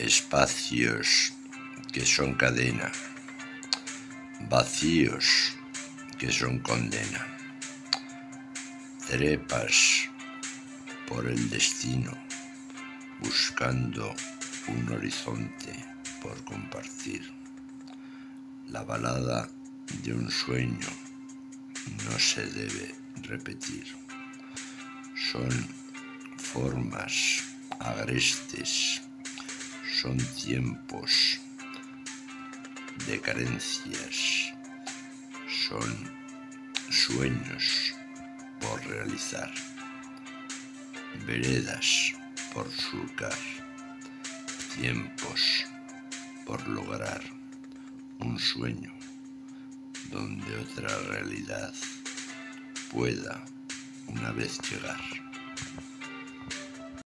espacios que son cadena, vacíos que son condena. Trepas por el destino, buscando un horizonte por compartir. La balada de un sueño no se debe repetir. Son formas agrestes, son tiempos de carencias, son sueños por realizar, veredas por surcar, tiempos por lograr un sueño donde otra realidad pueda una vez llegar.